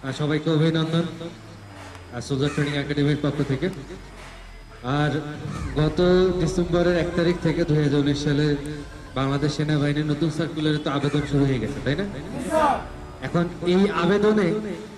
সবাইকে অভিনন্দন soldier training একাডেমির পক্ষ থেকে। আর গত ডিসেম্বরের 1 তারিখ থেকে 2019 সালে বাংলাদেশ সেনাবাহিনীর নতুন সার্কুলারে তো আবেদন শুরু হয়ে গেছে, তাই না? এখন এই আবেদনে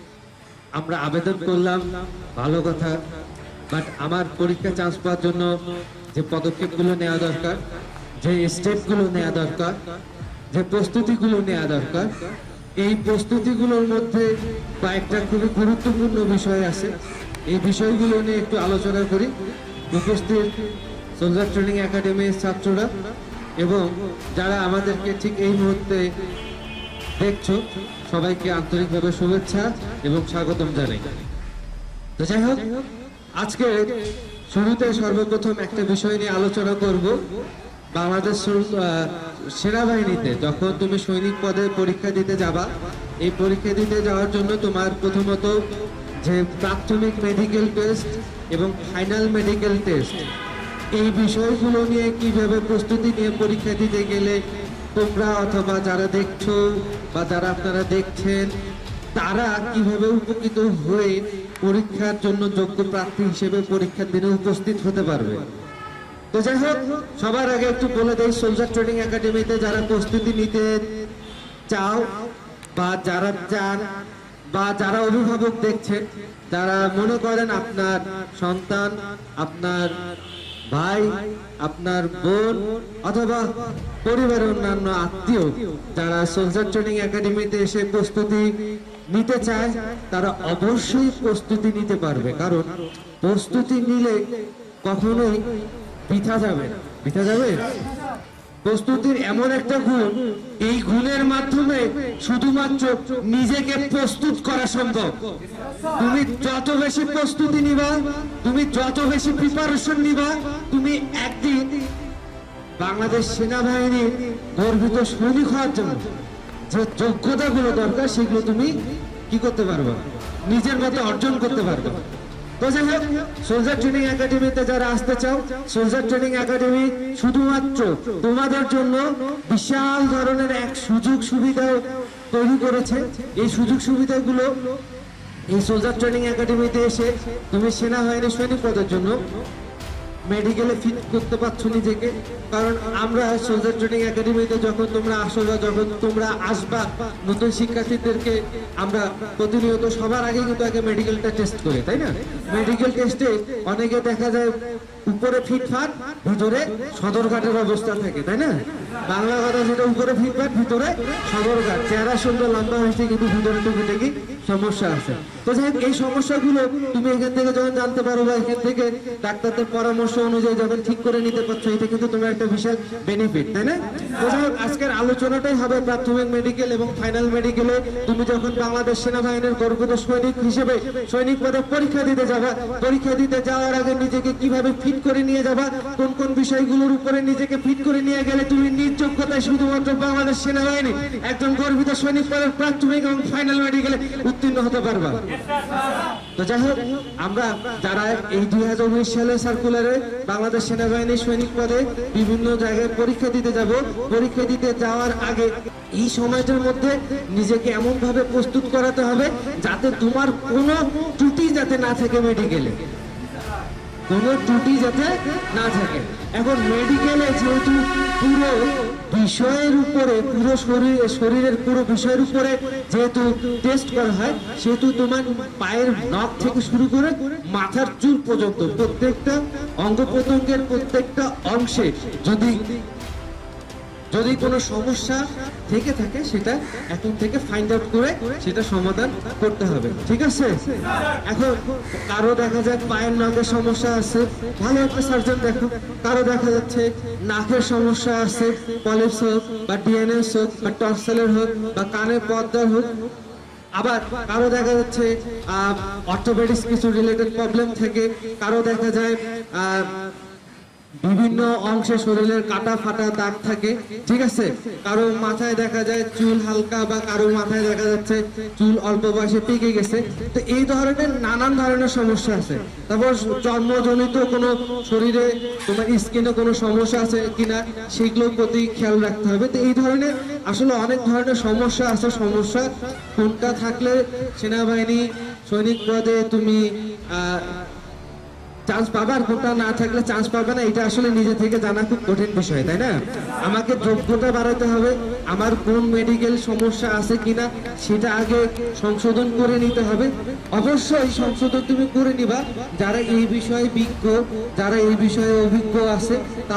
আমরা আবেদন করলাম, ভালো কথা, বাট আমার পরীক্ষা চান্স পাওয়ার জন্য যে পদক্ষেপগুলো নেওয়া দরকার, যে স্টেপগুলো নেওয়া দরকার, যে প্রস্তুতিগুলো নেওয়া দরকার, এই প্রস্তুতিগুলোর মধ্যে কয়েকটা খুবই গুরুত্বপূর্ণ বিষয় আছে। এই বিষয়গুলো নিয়ে একটু আলোচনা করি। উপস্থিত সোলজার ট্রেনিং একাডেমির ছাত্ররা এবং যারা আমাদেরকে ঠিক এই মুহূর্তে দেখছো, সবাইকে আন্তরিকভাবে শুভেচ্ছা এবং স্বাগতম জানাই। তো যাই হোক, আজকে শুরুতে সর্বপ্রথম একটা বিষয় নিয়ে আলোচনা করব। বাংলাদেশ সেনাবাহিনীতে যখন তুমি সৈনিক পদে পরীক্ষা দিতে যাবা, এই পরীক্ষা দিতে যাওয়ার জন্য তোমার প্রথমত যে প্রাথমিক মেডিকেল টেস্ট এবং ফাইনাল মেডিকেল টেস্ট, এই বিষয়গুলো নিয়ে কিভাবে প্রস্তুতি নিয়ে পরীক্ষা দিতে গেলে তোমরা অথবা যারা দেখছো বা যারা আপনারা দেখছেন, তারা কিভাবে উপকৃত হয়ে পরীক্ষার জন্য যোগ্য প্রার্থী হিসেবে পরীক্ষার দিনে উপস্থিত হতে পারবে। তো যাই হোক, সবার আগে একটু বলে দেই, সোলজার ট্রেনিং একাডেমিতে যারা প্রস্তুতি নিতে চাও বা যারা চান বা যারা অভিভাবক দেখছেন, যারা মনে করেন আপনার সন্তান, আপনার ভাই, আপনার বোন অথবা পরিবারের অন্যান্য আত্মীয় যারা সোলজার ট্রেনিং একাডেমিতে এসে প্রস্তুতি নিতে চায়, তারা অবশ্যই প্রস্তুতি নিতে পারবে। কারণ প্রস্তুতি নিলে কখনোই বৃথা যাবে না। বৃথা যাবে? প্রস্তুতির এমন একটা গুণ, এই গুণের মাধ্যমে শুধুমাত্র নিজেকে প্রস্তুত করা সম্ভব। তুমি যত বেশি প্রস্তুতি নিবা, তুমি যত বেশি প্রিপারেশন নিবা, তুমি একদিন বাংলাদেশ সেনাবাহিনীর গর্বিত সৈনিক হওয়ার জন্য যে যোগ্যতাগুলো দরকার, সেগুলো তুমি কি করতে পারবা? নিজের মতো অর্জন করতে পারবা। তো যাই হোক, সোলজার ট্রেনিং একাডেমিতে যারা আসতে চাও, সোলজার ট্রেনিং একাডেমি শুধুমাত্র তোমাদের জন্য বিশাল ধরনের এক সুযোগ সুবিধা তৈরি করেছে। এই সুযোগ সুবিধাগুলো এই সোলজার ট্রেনিং একাডেমিতে এসে তুমি সেনাবাহিনীর সৈনিক পদের জন্য মেডিকেলে ফিট করতে পারছো নিজেকে। কারণ আমরা সোলজার ট্রেনিং একাডেমিতে যখন তোমরা আসো বা যখন তোমরা আসবা, নতুন শিক্ষার্থীদেরকে আমরা প্রতিনিয়ত সবার আগে কিন্তু আগে মেডিকেলটা টেস্ট করি, তাই না? মেডিকেল টেস্টে অনেকে দেখা যায় উপরে ফিটফাট, ভিতরে সদরঘাটের অবস্থা থাকে, তাই না? বাংলা কথা যেটা, উপরে ফিটফাট, ভিতরে সদরঘাট। চেহারা সুন্দর, লম্বা হয়েছে, কিন্তু ভিতরে টুকিটাকি সমস্যা আছে। তো যাই হোক, এই সমস্যাগুলো তুমি এখান থেকে যখন জানতে পারো বা এখান থেকে ডাক্তারদের পরামর্শ অনুযায়ী যখন ঠিক করে নিতে পারছো, এটা কিন্তু তোমার একটা বিশাল বেনিফিট, তাই না? তো যাই হোক, আজকের আলোচনাটাই হবে প্রাথমিক মেডিকেল এবং ফাইনাল মেডিকেলে তুমি যখন বাংলাদেশ সেনাবাহিনীর গর্বিত সৈনিক হিসেবে সৈনিক পদে পরীক্ষা দিতে যাবা, পরীক্ষা দিতে যাওয়ার আগে নিজেকে কিভাবে ফিট করে নিয়ে যাবা, কোন কোন বিষয়গুলোর উপরে নিজেকে ফিট করে নিয়ে গেলে তুমি নিজ যোগ্যতায় শুধুমাত্র বাংলাদেশ সেনাবাহিনী একজন গর্বিত সৈনিক পদের প্রাথমিক এবং ফাইনাল মেডিকেলে উত্তীর্ণ হতে পারবা। তো যাই হোক, আমরা যারা এই 2019 সালের সার্কুলারে বাংলাদেশ সেনাবাহিনীর সৈনিক পদে বিভিন্ন জায়গায় পরীক্ষা দিতে যাব, পরীক্ষা দিতে যাওয়ার আগে এই সময়টার মধ্যে নিজেকে এমন ভাবে প্রস্তুত করাতে হবে যাতে তোমার কোনো ত্রুটি যাতে না থাকে, মেডিকেলে কোনো ত্রুটি যাতে না থাকে। এখন মেডিকেলে যেহেতু পুরো বিষয়ের উপরে, পুরো শরীরের পুরো বিষয়ের উপরে যেহেতু টেস্ট করা হয়, সেহেতু তোমার পায়ের নখ থেকে শুরু করে মাথার চুল পর্যন্ত প্রত্যেকটা অঙ্গ প্রত্যঙ্গের প্রত্যেকটা অংশে যদি কোনো সমস্যা থেকে থাকে, সেটা এখন থেকে ফাইন্ড আউট করে সেটা সমাধান করতে হবে, ঠিক আছে? এখন কারো দেখা যায় পায়ের নখের সমস্যা আছে, ভালো একটা সার্জন দেখো। কারো দেখা যাচ্ছে নাকের সমস্যা আছে, পলিপস হোক বা ডিএনএস হোক বা টনসিলের হোক বা কানের পর্দার হোক। আবার কারো দেখা যাচ্ছে অর্থোপেডিক্স কিছু রিলেটেড প্রবলেম থেকে, কারো দেখা যায় বিভিন্ন অংশে শরীরের কাটা ফাটা দাগ থাকে, ঠিক আছে, কারো মাথায় দেখা যায় চুল হালকা বা কারো মাথায় দেখা যাচ্ছে চুল অল্প বয়সে পেকে গেছে। তো এই ধরনের নানান ধরনের সমস্যা আছে। তারপর জন্মজনিত কোনো শরীরে তোমার স্কিনে কোনো সমস্যা আছে কিনা সেগুলোর প্রতি খেয়াল রাখতে হবে। তো এই ধরনের আসলে অনেক ধরনের সমস্যা আছে। সমস্যা কোনটা থাকলে সেনাবাহিনী সৈনিক পদে তুমি চান্স পাবে, আর কোনটা না থাকলে চান্স পাবে না, এটা আসলে নিজে থেকে জানা খুব কঠিন বিষয়, তাই না? আমাকে যোগ্যতা বাড়াতে হবে, আমার কোন মেডিকেল সমস্যা আছে কিনা সেটা আগে সংশোধন করে নিতে হবে। অবশ্যই সংশোধন তুমি করে নিবা যারা এই বিষয়ে বিজ্ঞ, যারা এই বিষয়ে অভিজ্ঞ আছে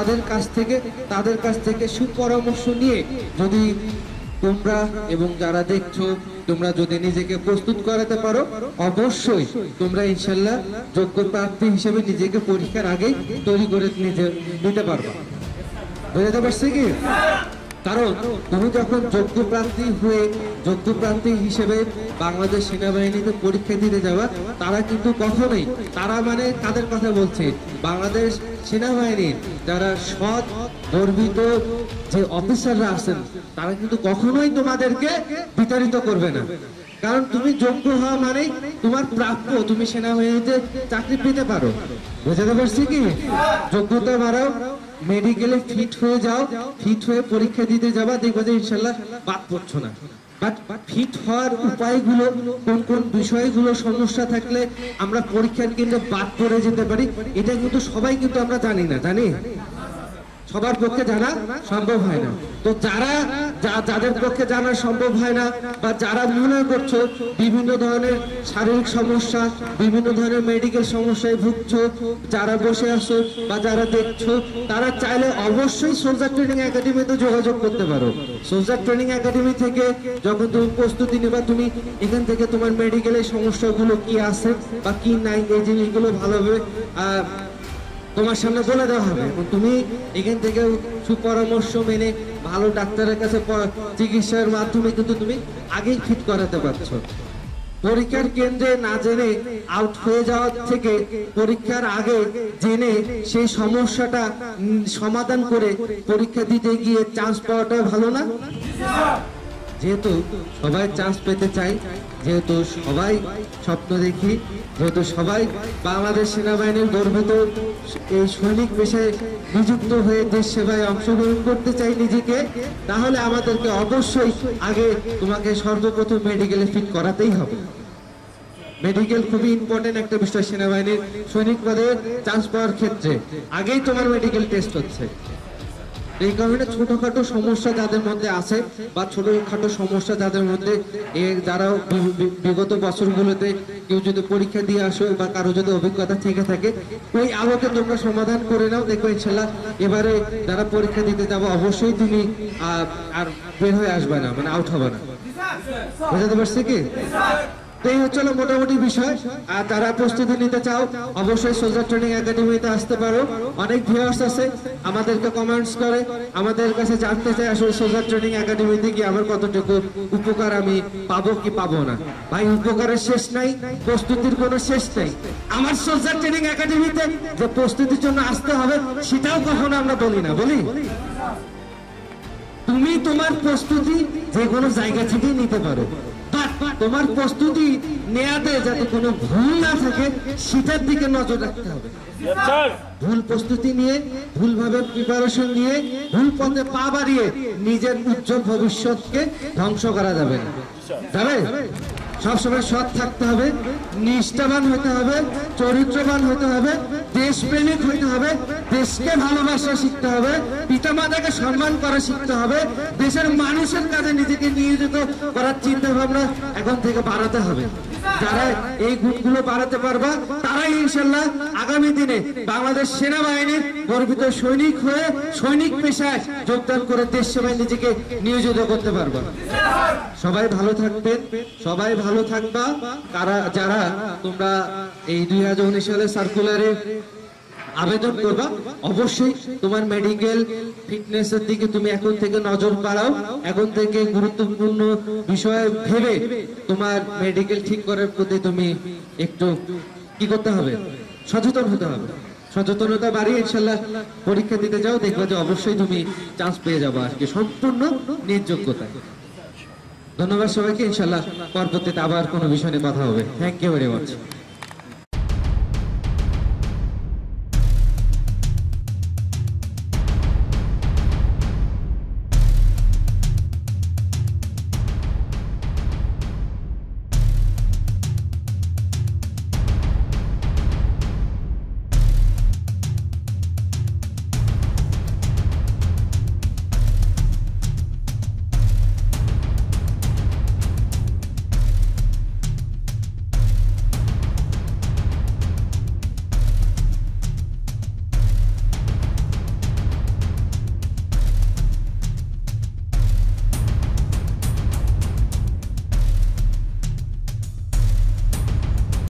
তাদের কাছ থেকে সুপরামর্শ নিয়ে যদি তোমরা এবং যারা দেখছো তোমরা যদি নিজেকে প্রস্তুত করাতে পারো, অবশ্যই তোমরা ইনশাল্লাহ যোগ্য প্রার্থী হিসেবে নিজেকে পরীক্ষার আগেই তৈরি করে নিতে পারবা। বুঝতে পারছি কি? কারণ তুমি যখন যোগ্য প্রার্থী হিসেবে বাংলাদেশ সেনাবাহিনীতে পরীক্ষা দিতে যাবা, তারা কিন্তু কখনোই, তারা মানে কাদের কথা বলছে, বাংলাদেশ সেনাবাহিনীর যারা সৎ গর্বিত যে অফিসাররা আছেন তারা কিন্তু কখনোই তোমাদেরকে বিতাড়িত করবে না। কারণ তুমি যোগ্য হওয়া মানে তোমার প্রাপ্য, তুমি সেনাবাহিনীতে চাকরি পেতে পারো। বুঝতে পারছি কি? যোগ্যতা বাড়াও, মেডিকেলে ফিট হয়ে যাও, ফিট হয়ে পরীক্ষা দিতে যাবা, দেখবা যে ইনশাল্লাহ বাদ পড়ছো না। বাট ফিট হওয়ার উপায়গুলো, কোন কোন বিষয়গুলো সমস্যা থাকলে আমরা পরীক্ষার কেন্দ্রে বাদ পড়ে যেতে পারি, এটা কিন্তু সবাই কিন্তু আমরা জানি না, জানি সবার পক্ষে জানা সম্ভব হয় না। তো যাদের পক্ষে জানা সম্ভব হয় না বা যারা মনে করছো বিভিন্ন ধরনের শারীরিক সমস্যা, বিভিন্ন ধরনের মেডিকেল সমস্যায় ভুগছো, যারা বসে আছো বা যারা দেখছো, তারা চাইলে অবশ্যই সোলজার ট্রেনিং একাডেমিতে যোগাযোগ করতে পারো। সোলজার ট্রেনিং একাডেমি থেকে যখন তুমি প্রস্তুতি নেবা, তুমি এখান থেকে তোমার মেডিকেলের সমস্যাগুলো কি আছে বা কি নাই এই জিনিসগুলো ভালোভাবে তোমার সামনে বলে দেওয়া হবে এবং তুমি এখান থেকে সুপরামর্শ মেনে ভালো ডাক্তারের কাছে চিকিৎসার মাধ্যমে কিন্তু তুমি আগেই ফিট করাতে পারছো। পরীক্ষার কেন্দ্রে না জেনে আউট হয়ে যাওয়ার থেকে পরীক্ষার আগে জেনে সেই সমস্যাটা সমাধান করে পরীক্ষা দিতে গিয়ে চান্স পাওয়াটা ভালো না? যেহেতু সবাই চান্স পেতে চাই, যেহেতু সবাই স্বপ্ন দেখি, যেহেতু সবাই বাংলাদেশ সেনাবাহিনীর গর্বিত এই সৈনিক পেশায় নিযুক্ত হয়ে দেশ সেবায় অংশগ্রহণ করতে চাই নিজেকে, তাহলে আমাদেরকে অবশ্যই আগে তোমাকে সর্বপ্রথম মেডিকেলে ফিট করাতেই হবে। মেডিকেল খুবই ইম্পর্টেন্ট একটা বিষয় সেনাবাহিনীর সৈনিক পদে চান্স পাওয়ার ক্ষেত্রে। আগেই তোমার মেডিকেল টেস্ট হচ্ছে। এই কারণে ছোটখাটো সমস্যা যাদের মধ্যে আছে বা ছোটখাটো সমস্যা যাদের মধ্যে যারা বিগত বছরগুলোতে কেউ যদি পরীক্ষা দিয়ে আসো বা কারো যদি অভিজ্ঞতা থেকে থাকে, ওই আলোকে তোমরা সমাধান করে নাও, দেখো ইনশাল্লাহ এবারে যারা পরীক্ষা দিতে যাবো অবশ্যই তুমি আর বের হয়ে আসবে না, মানে আউট হবে না। বুঝতে পারছি কি? এই হচ্ছিল মোটামুটি বিষয়। আর যারা প্রস্তুতি নিতে চাও অবশ্যই সোলজার ট্রেনিং একাডেমিতে আসতে পারো। অনেক ভিউয়ার্স আছে আমাদেরকে কমেন্টস করে, আমাদের কাছে জানতে চাই আসলে সোলজার ট্রেনিং একাডেমিতে গিয়ে আমার কতটুকু উপকার আমি পাবো কি পাবো না। ভাই, উপকারের শেষ নাই, প্রস্তুতির কোনো শেষ নাই। আমার সোলজার ট্রেনিং একাডেমিতে যে প্রস্তুতির জন্য আসতে হবে সেটাও কখনো আমরা বলি না, বলি তুমি তোমার প্রস্তুতি যে কোনো জায়গা থেকেই নিতে পারো, তোমার প্রস্তুতি নেয়াতে যাতে কোনো ভুল না থাকে সেটার দিকে নজর রাখতে হবে। ভুল প্রস্তুতি নিয়ে, ভুলভাবে প্রিপারেশন নিয়ে, ভুল পথে পা বাড়িয়ে নিজের উজ্জ্বল ভবিষ্যৎকে ধ্বংস করা যাবে না। যাবে? সবসময় সৎ থাকতে হবে, নিষ্ঠাবান হতে হবে, চরিত্রবান হতে হবে, দেশপ্রেমিক হতে হবে, দেশকে ভালোবাসা শিখতে হবে, পিতামাতাকে সম্মান করা শিখতে হবে, দেশের মানুষের কাছে নিজেকে নিয়োজিত করার চিন্তা ভাবনা এখন থেকে বাড়াতে হবে। যারা এই গুণগুলো বাড়াতে পারবা তারাই ইনশাল্লাহ আগামী দিনে বাংলাদেশ সেনাবাহিনীর গর্বিত সৈনিক হয়ে সৈনিক পেশায় যোগদান করে দেশ সেবায় নিজেকে নিয়োজিত করতে পারবা। সবাই ভালো থাকবেন, সবাই ভালো থাকবা। যারা তোমরা এই 2019 সালের সার্কুলারে আবেদন করবা অবশ্যই তোমার মেডিকেল ফিটনেসের দিকে তুমি এখন থেকে নজর বাড়াও। এখন থেকে গুরুত্বপূর্ণ বিষয় ভেবে তোমার মেডিকেল ঠিক করার প্রতি তুমি একটু কি করতে হবে, সচেতন হতে হবে। সচেতনতা বাড়িয়ে ইনশাল্লাহ পরীক্ষা দিতে যাও, দেখবা যে অবশ্যই তুমি চান্স পেয়ে যাবো আর কি, সম্পূর্ণ নিজ যোগ্যতায়। ধন্যবাদ সবাইকে, ইনশাল্লাহ পরবর্তীতে আবার কোনো বিষয় নিয়ে কথা হবে। Thank you very much.